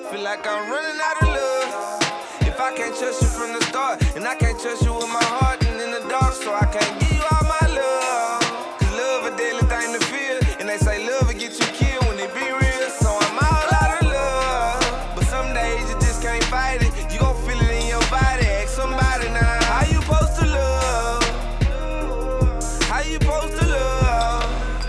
Feel like I'm running out of love. If I can't trust you from the start, and I can't trust you with my heart and in the dark, so I can't give you all my love. Cause love a deadly thing to feel, and they say love will get you killed when it be real. So I'm all out of love, but some days you just can't fight it. You gon' feel it in your body. Ask somebody now, how you supposed to love? How you supposed to love?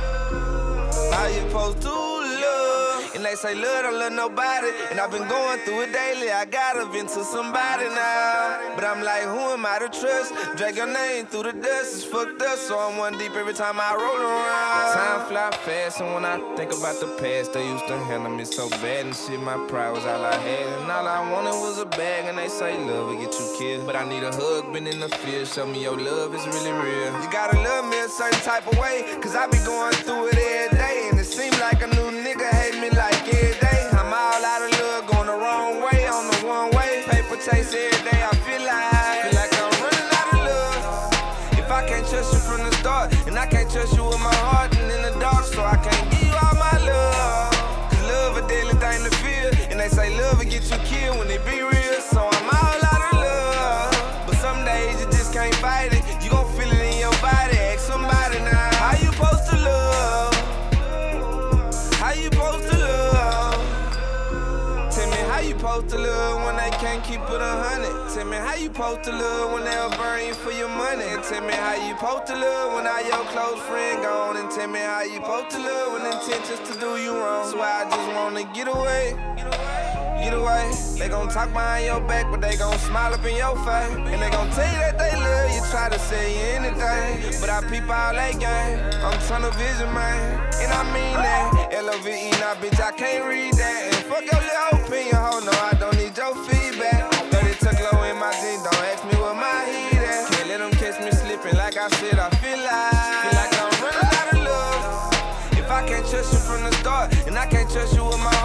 How you supposed to love? And they say love don't love nobody, and I've been going through it daily. I gotta vent to somebody now, but I'm like, who am I to trust? Drag your name through the dust, it's fucked up, so I'm one deep every time I roll around. Time fly fast, and when I think about the past, they used to handle me so bad, and shit, my pride was all I had, and all I wanted was a bag. And they say love will get you killed, but I need a hug, been in the field, show me your love is really real. You gotta love me a certain type of way, cause I be going through it every day, and it seems like a new nigga hate me like every day. I'm all out of love, going the wrong way, on the one way. Paper chase every day, I feel like I'm running out of love. If I can't trust you from the start, and I can't trust you with my heart and in the dark, so I can't give you all my love. Cause love a deadly thing to feel, and they say love will get you killed when it be real. So I'm all out of love, but some days you just can't fight it. You gon' feel it in your body. Ask somebody now, how you supposed to love? How you supposed to love? Tell me how you supposed to love when they can't keep it 100. Tell me how you supposed to love when they'll burn you for your money. And tell me how you supposed to love when all your close friend gone. And tell me how you supposed to love when intentions to do you wrong. So I just wanna get away. Get away. They gon' talk behind your back, but they gon' smile up in your face. And they gon' tell you that they love you, try to say you anything. But I peep all that game, I'm tunnel vision, man. And I mean that, L-O-V-E, nah, bitch, I can't read that. And fuck your little opinion, ho, no, I don't need your feedback. 30 tuck low in my jeans, don't ask me where my heat at. Can't let them catch me slipping, like I said, I feel like I'm running out of love. If I can't trust you from the start, and I can't trust you with my